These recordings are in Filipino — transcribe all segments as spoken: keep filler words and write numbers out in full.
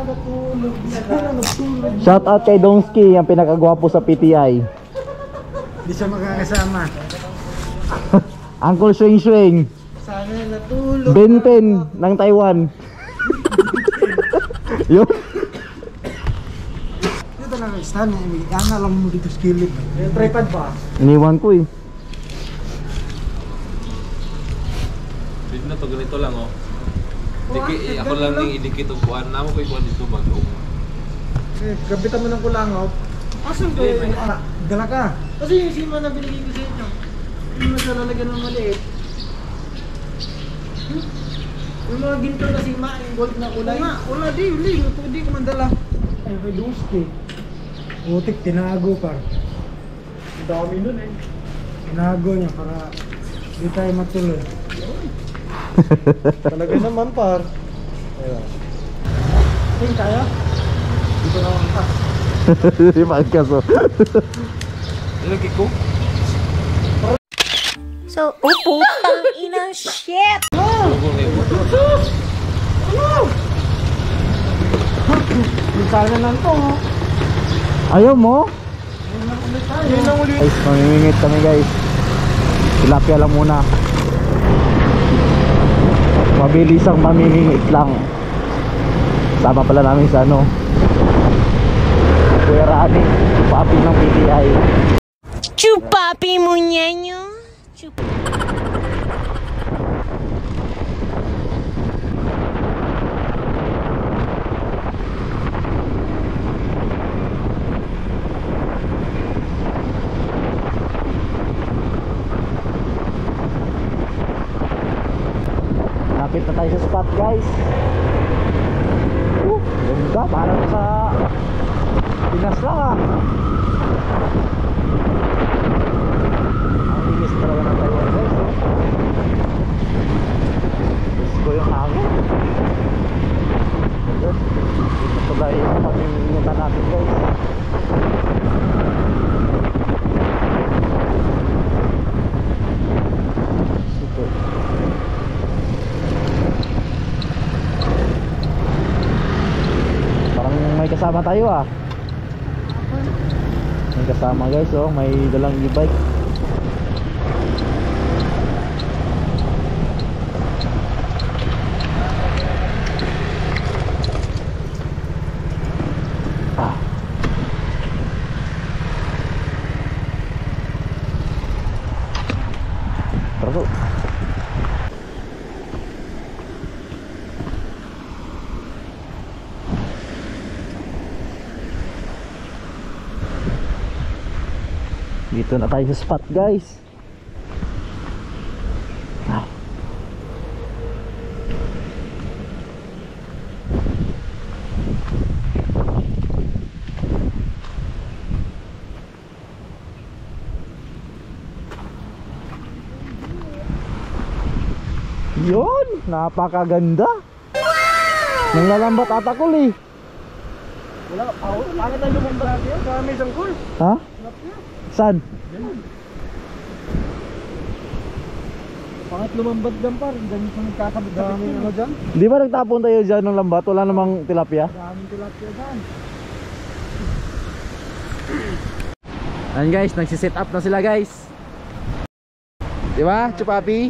natulog. Sana natulog. Shout out kay Dongski, ang pinakagwapo sa P T I. Hindi siya makakasama. Uncle Swing Swing. Sana natulog. Benten ng Taiwan. Yun. Dito lang ang stand. Yan na lang mo dito sa kilid. Yung tripod ba? Iniwan ko eh. Pwede na to, ganito lang oh. Diki, ako lang ning idikit og kuan namo ko ikuan dito bago. Eh, gabitan mo ng kulangaw. Asan ko Eh, yung ah, dala ka? Kasi yung sima na binigay ko sa inyo. Yung mas nalalagyan ng maliit. Hmm? Yung mga ginto na sima, yung gold na kulay. Nga, wala di, uli. Hindi ko mandala. Ay, may duski. Utik, tinago par. Ang dami nun eh. Tinago niya para di tayo matuloy. Talaga naman par. Ayun. Tingin tayo? Dito na ang pas. Di magkaso. Lagi ko. So, oh, putang ina, shit! Minsan na lang to. Ayaw mo? Yun lang ulit. Guys, mamimingit kami guys. Tilapia lang muna. Mabilis ang mamimingit lang. Sama pala namin sa ano, Kuya Rani, papi ng P T I. Chupapi mo nyanyo. Chup Lapit na tayo sa spot guys. Uh, ganda, parang sa Pinas lang ah. Ang bilis talaga ng Taiwan guys eh. Gusto ko yung hangin. Ito ba yung pag-iingitan natin guys. Super. Parang may kasama tayo ah. May kasama guys oh, may dalang e-bike. Ah. Terus. Dito na tayo sa spot guys. Ah. Yun, napakaganda. Nang lalambat atakol eh. Wala, pangit tayo lumambrat yun. Kami isang cool. Ha? Saan? Pangit lumambad dyan par. Ganyan sa nagkakabit kami ano dyan. Di ba nagtapon tayo dyan ng lambat? Wala namang tilapia? Daming tilapia dyan. Ayan guys, nagsiset up na sila guys. Di ba, Chupapi?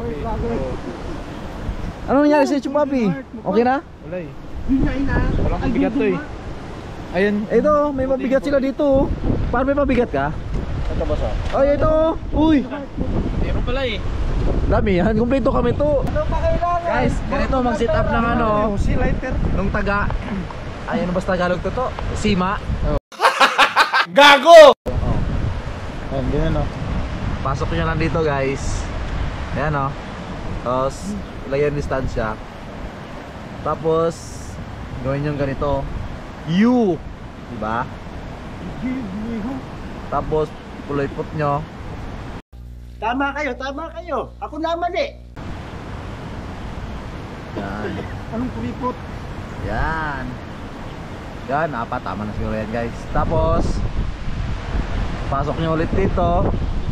Ano nangyari sa Chupapi? Okay na? Wala eh. Hinaina. Walang mabigat to eh. Ayun. Ito, may mabigat sila dito. Paano may mabigat ka? Ito ba sa? Ay, ito! Uy! Meron pala eh. Dami yan, kumpleto kami to. Ano pa kailangan? Guys, ganito mag-set up ng ano, Si lighter. nung taga. Ay, ano ba sa Tagalog to to? Sima. Gago! Ayan, ganyan o. Pasok nyo lang dito guys. Ayan o. Tapos, lagyan distansya. Tapos, gawin yung ganito. U! Diba? Tapos, puloy put nyo. Tama kayo, tama kayo. Ako naman eh. Yan. Anong kuripot? Yan. Yan, apat. Tama na siguro yan guys. Tapos, pasok nyo ulit dito.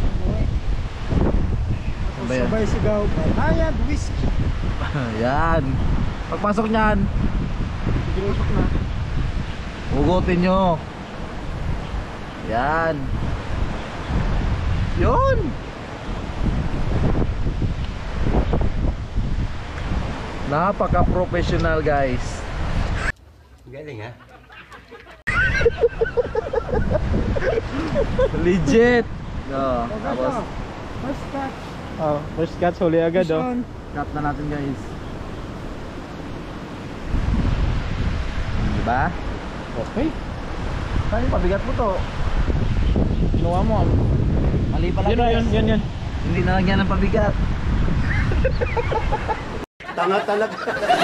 Ano ba yan? Sabay sigaw. Hayag, whiskey. Yan. Pagpasok nyan, Pinusok na. Hugutin nyo. Yan. Yun. Napaka-professional guys. Galing ha? Legit. No, Okay, tapos so, first catch. Oh, first catch huli agad Fish oh. on. cut na natin guys. Diba? Okay. Saan yung pabigat mo to? Kinuha mo. Mali pala Yun, guys. yun, yun, yun. Hindi nalagyan ng pabigat. Tanga talaga.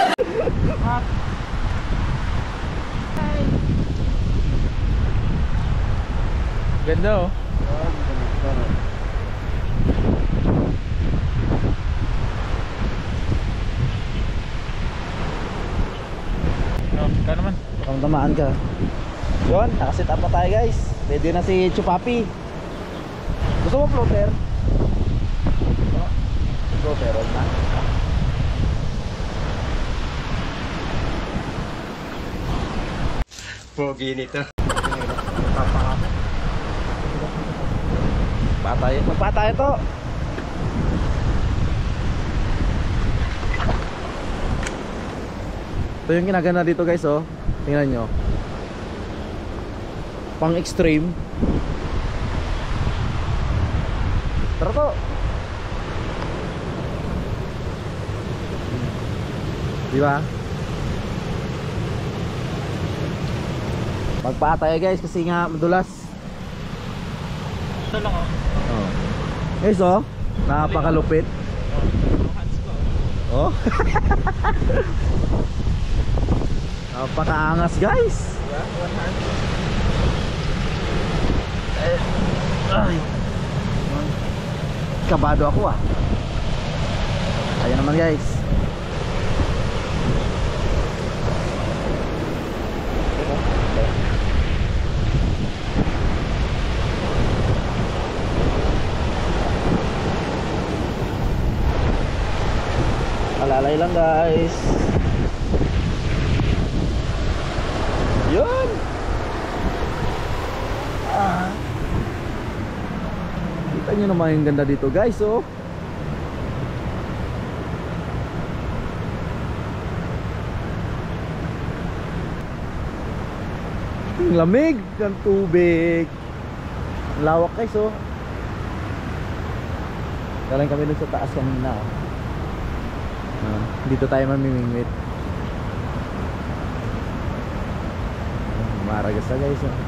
Ganda oh. Oh, ka naman. Kung tamaan ka. Yun, nakasit up na tayo guys. Pwede na si Chupapi. Gusto mo floater? Floater, on na. Pogi nito. Patay, magpatay to. Ito yung ginagana dito guys oh. Tingnan nyo. Pang extreme. Tara to. Diba? Magpatay guys kasi nga madulas. Ito lang oh. Oh. Guys oh, napakalupit. Oh. Napakaangas guys. Eh, ay. Kabado ako ah. Ayan naman guys. Alalay lang guys. Yun. Ah. Kita nyo naman yung ganda dito guys oh. Ang lamig ng tubig. Ang lawak guys oh. Galing kami dun sa taas kanina oh. Uh, dito tayo mamimingwit. uh, Maragas na guys oh.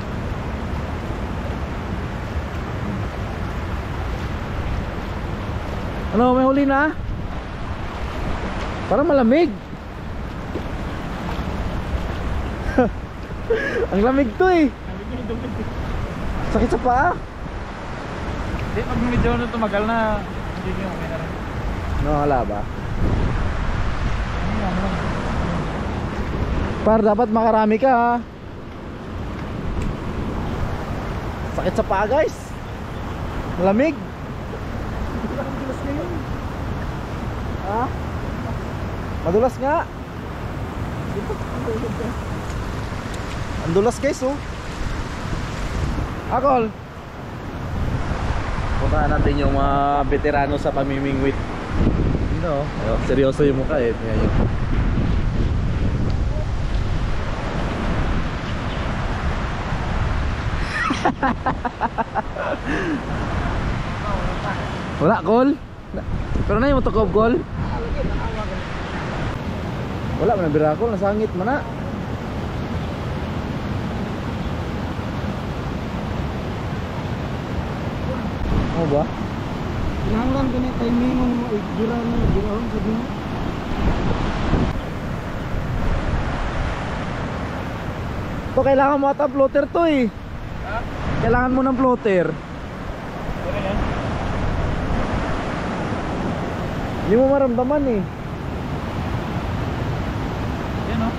Ano, may huli na? Parang malamig. Ang lamig to eh. Sakit sa paa. Hindi, pag medyo na tumagal na, hindi nyo okay na rin. No, wala ba? Par, dapat makarami ka ha. Sakit sa paa guys. Malamig. Madulas nga yun. Ha? Madulas nga. Ang dulas guys oh. Akol. Puntahan natin yung mga veterano sa pamimingwit. No, oh, seryoso yung mukha eh. Tingnan nyo. Wala, Kol. Pero na yung tukob, Kol. Wala, manabira Kol. Nasangit, mana. Ano ba? Kinahanglan ko na timing mo mo igira mo girahon sa dino. To kailangan mo ata floater to eh. Ha? Kailangan mo ng floater. Ano yan? Hindi mo maramdaman eh. Yan oh.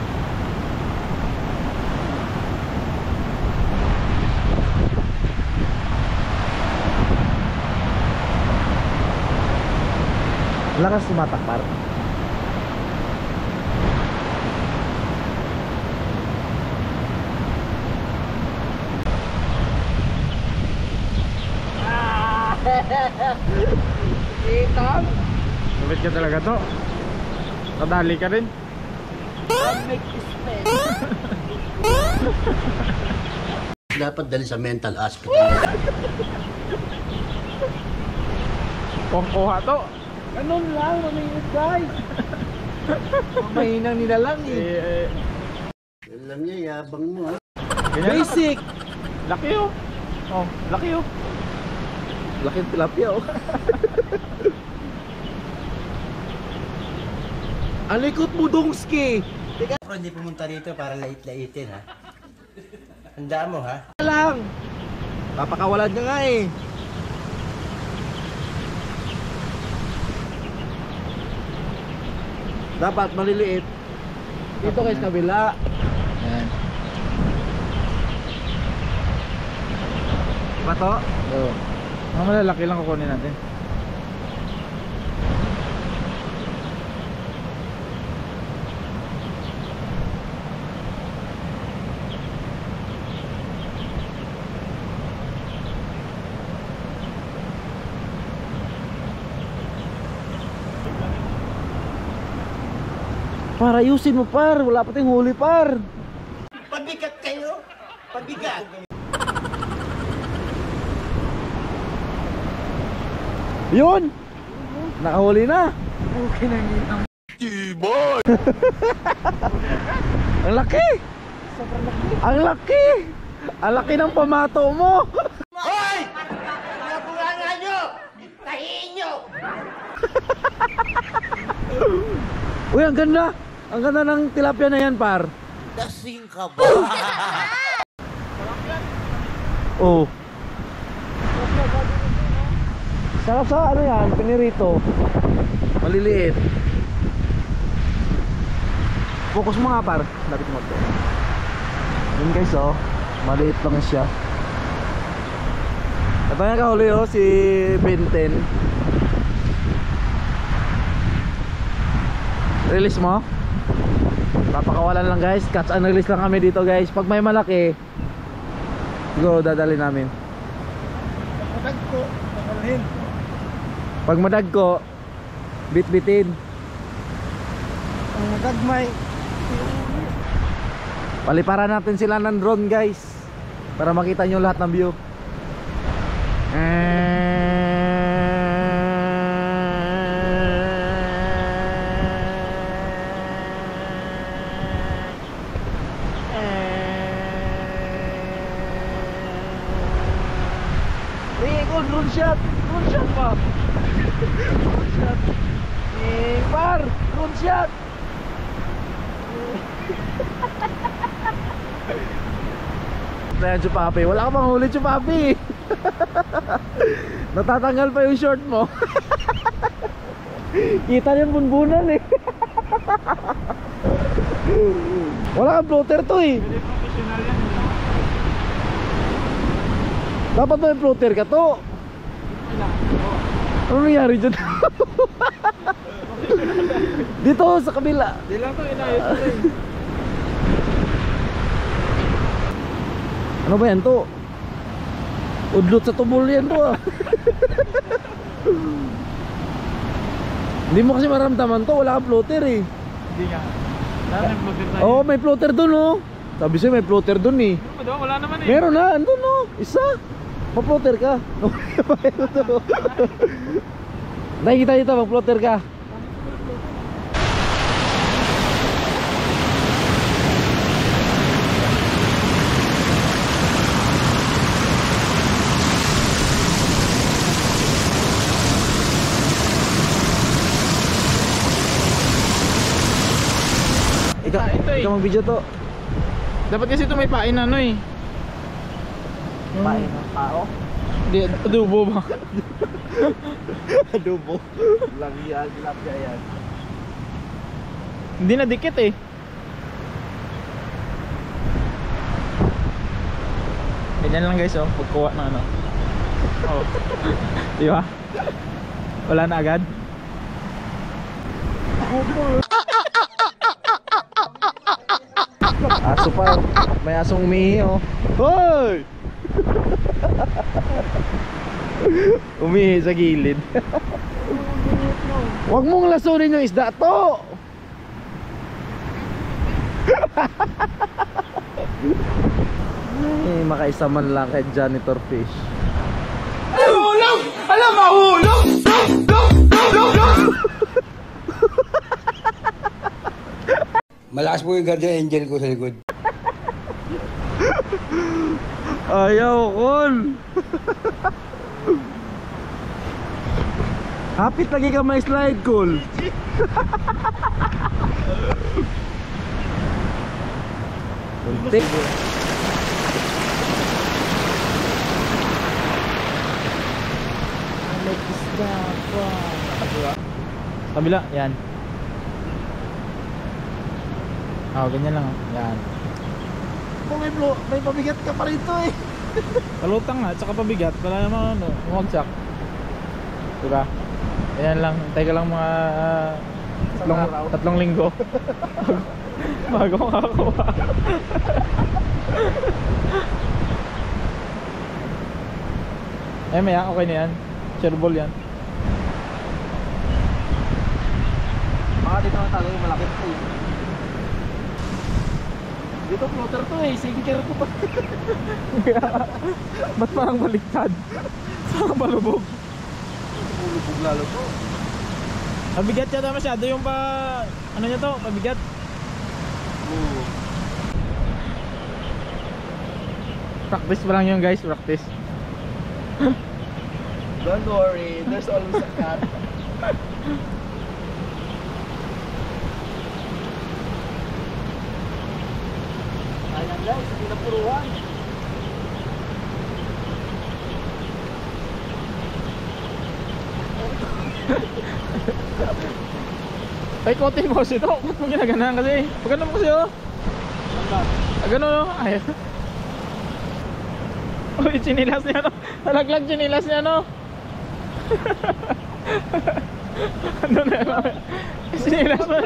Lakas tumatakpar. Itang. Lupit ka talaga to. Kadali ka rin. Dapat dali sa mental hospital. Pangkuha to. Ganun lang, mamingit guys. Mahinang nila lang eh. Eh, Alam niya, yabang mo ha. ganyan. Basic. Laki oh. Oh, laki oh. Laki ng tilapia oh. Alikot mo Dongski. Pero hindi pumunta rito para lait-laitin ha. Handa mo ha. Lang. Papakawalan ka nga eh. Dapat maliliit. Dito guys kabila. Yan. Diba to? Oo. Mga malalaki lang kukunin natin. Par, ayusin mo par. Wala pa tayong huli par. Pabigat kayo! Pabigat! Yun! Nakahuli na. Okay na ngitang. Ang laki! Sobrang laki. Ang laki! Ang laki ng pamato mo! Hoy! Pinabunga nyo! Tahiin nyo! Uy, ang ganda! Ang ganda ng tilapia na yan par. Dasing ka ba? Oh. Sarap sa ano yan, pinirito. Maliliit. Focus mo nga par. Lapit mo to. Yun guys oh. Maliit lang siya. Ito nga kahuli oh, si Benten. Release mo. Papakawalan lang guys. Catch and release lang kami dito guys. Pag may malaki, siguro dadali namin. Madag ko. Makalhin. Pag madagko, bit-bitin. Ang magagmay. Paliparan natin sila ng drone guys, para makita nyo lahat ng view. Rico, drone shot! Drone shot pa! Drone shot! Eh, par! Drone shot! Ayan, Chupapi. Wala ka pang huli, Chupapi. Natatanggal pa yung short mo. Kita yung bunbunan eh. Wala kang floater to eh. Pwede professional yan. Dapat may floater ka to. Ano nangyari dyan? Dito sa kabila. Di lang to, inayos ko rin. Ano ba yan to? Udlot sa tubol yan to ah. Hindi mo kasi maramdaman to, wala kang floater eh. Hindi nga. Wala na yung vlogger tayo. Oo, oh, may floater dun oh. Sabi sa'yo may floater dun eh. Ano ba daw? Wala naman eh. Meron na, andun oh. Isa. Ma-floater ka. Nakikita dito, mag-floater ka. Ikaw, Ah, ito eh. ikaw mag-video to. Dapat kasi ito may pain ano eh. Pain ng tao. Di, adobo ba? Adobo. Lagi yan, tilapia yan. Hindi na dikit eh. Ganyan lang guys oh, pagkuha na ano. Oh. Di ba? Wala na agad. Aso pa, may asong umihi oh. Hoy! Umihi sa gilid. Huwag mong lasunin yung isda to. Ay, makaisa man lang kay janitor fish. Mahulog! Alam, mahulog! Malakas po yung guardian angel ko sa likod. Ayaw, Kol. Hapit lagi ka may slide, Kol. Untik. Kabila, yan. Oh, ganyan lang. Yan. Kung may, blo, may pabigat ka pa rito eh. Palutang nga, tsaka pabigat. Wala naman ano, umagsak. Diba? Ayan lang, hintay ka lang mga uh, tatlong, tatlong linggo. Bago makakuha. Eh maya, okay na yan. Shareable yan. Baka dito ang talo yung malaki ito eh. Dito floater to eh, sinker to pa. Ba't parang baliktad? Saan balubog? Ulubog lalo to. Mabigat yata masyado yung pa... Ano niya to? Mabigat? Oo. Practice pa lang yun guys, practice. Don't worry, there's always a cat. Ayan guys, hindi na puruan. Ay, kotin mo kasi ito. Ba't mo ginaganahan kasi? Pagano mo kasi oh. Ah, gano'n oh. Ay. Uy, chinilas niya no. Nalaglag chinilas niya no. Ano na yun? Chinilas mo.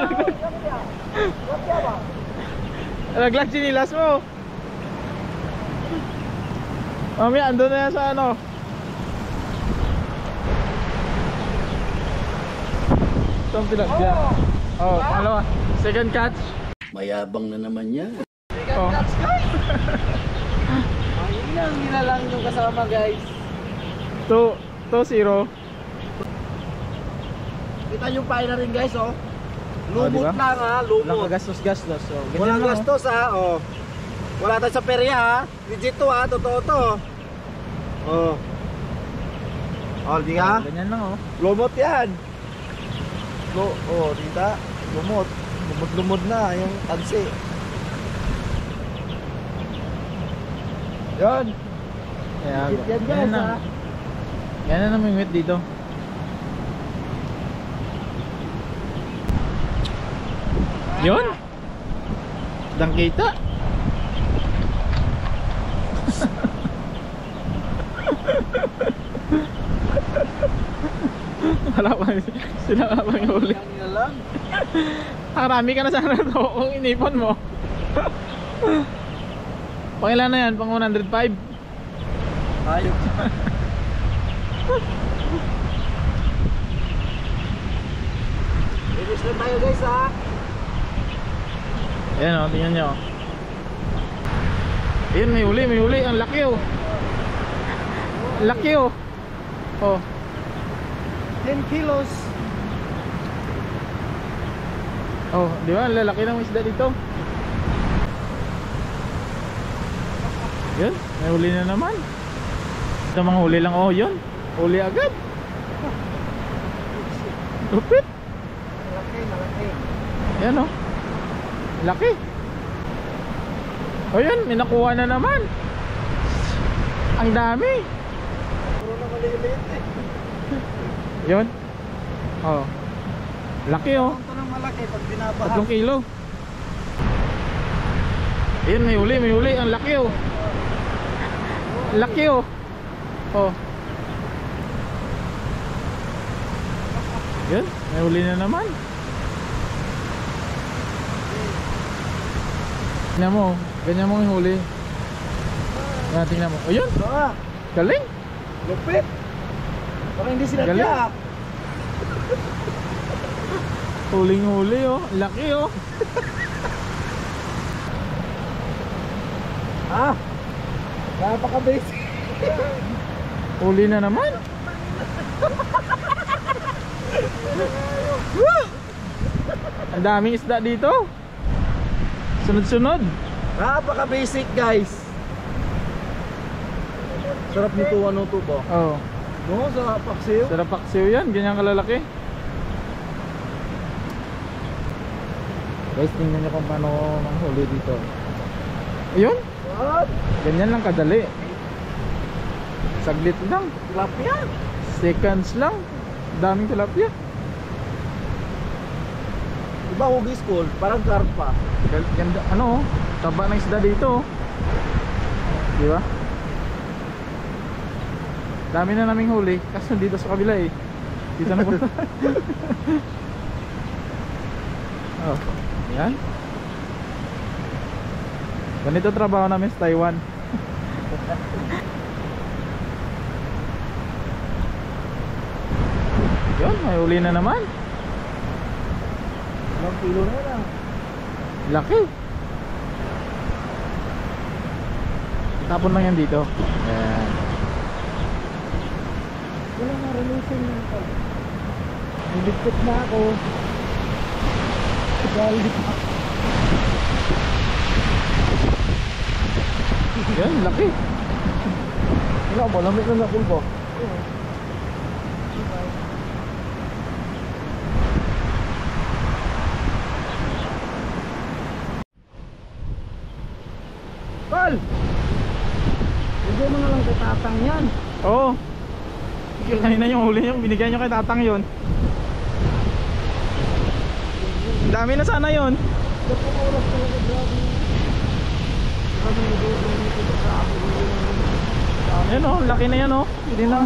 Nalaglag chinilas mo. Mamaya, andun na yan sa ano. Itong tilapia. Oh, pangalawa. Second catch. Mayabang na naman yan. Oh. Ayun lang, nilalang yung kasama guys. two zero. Kita yung pain na rin guys oh. Oh, Lumot diba? lang ha, Walang lumot. kagastos-gastos. So, ganyan Walang lang, oh. gastos ha, oh. Wala tayo sa perya ha. Legit to ha, totoo to. Oh. Oh, di ka? Ganyan lang oh. Lumot yan. Lo, oh, dita. Lumot. Lumot-lumot na yung tansi. Yan. Kaya, Legit yan ganyan guys na. ha. Yan na naman yung wet dito. Yun. Dang kita. Wala pa. Sila ka pang huli. Kanina lang. Karami ka na sana ito kung inipon mo. Pangilan na yan? Pang one oh five? Ayok. Finish na tayo guys ha. Ayan o, tingnan nyo. Ayan, may huli, may huli. Ang laki o. Laki o. Oh. ten kilos. Oh, di ba? Ang lalaki ng isda dito. Yun, may huli na naman. Ito mga huli lang. Oh, yun. Huli agad. Lupit. Malaki, malaki. Yan o. Laki. O yun, may nakuha na naman. Ang dami. Puro na maliliit eh. Yun. Oh. Laki oh. Ito ng malaki pag binabaha. Tatlong kilo. Ayun, may huli, may huli. Ang laki oh. Laki oh. Oh. Yun, may huli na naman. Tingnan mo, ganyan mo yung huli. Yan, tingnan mo. O yun, Ah, galing. lupit. Parang hindi sila Galing. tiyak. Huling-huli oh. Laki oh. Ah! Napaka-basic. Huli na naman. Ang daming isda dito. Sunod-sunod. Napaka-basic guys. Sarap nito ano to po. Oh. No, sa paksiw. Sarap paksiw yan. Ganyan kalalaki. Guys, tingnan nyo kung paano manghuli dito. Ayun. What? Ganyan lang kadali. Saglit lang. Tilapia. Seconds lang. Daming tilapia. Diba hugis school? Parang karpa. Gal- Ganda, ano oh. Taba ng isda dito oh. Di ba? Dami na naming huli. Kaso dito sa kabila eh. Dito na punta. Oh, yan. Ganito trabaho namin sa Taiwan. Yun, may huli na naman. Ilang kilo na lang. Laki. Tapon lang yan dito. Ayan. Wala nga relusin na ito. Nilipit na ako. Galit ako. Yan, laki. Wala ba? Lamit na nakul ba? Tol! Hindi mo na lang katatang yan. Oo. Oh. Kanina yung huli yung binigyan nyo kay tatang yun. Dami na sana yun. Oras talaga, grabe. Grabe yung doon dito sa akin. Yan o, laki na yan o. Hindi lang.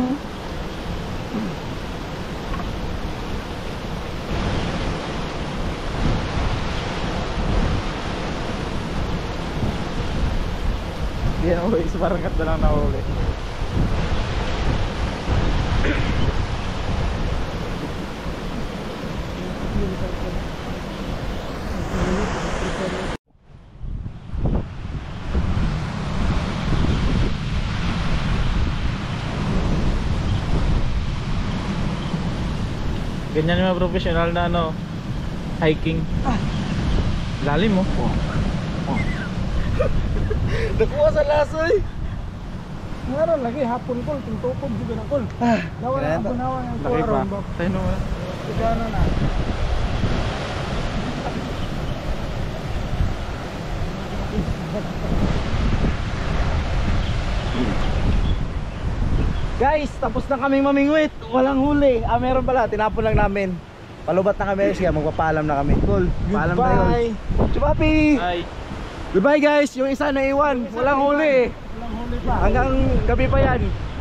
Yan o, isa parang kat na lang nahuli. Ganyan yung mga professional na ano, hiking. Lalim mo. Nakuha sa lasoy. Meron lagi hapon kol, tuntukod juga na kol. Dawa na Grabe. abunawa ng Laki pa. kuwaron ba? Tayo naman. Sigara na. Guys, tapos na kaming mamingwit. Walang huli. Ah, meron pala. Tinapon lang namin. Palubat na kami. Siya, magpapaalam na kami. Cool. Paalam na yun. Chupapi! Ay. Goodbye guys. Yung isa na iwan. Walang huli. Walang huli pa. Hanggang gabi pa yan.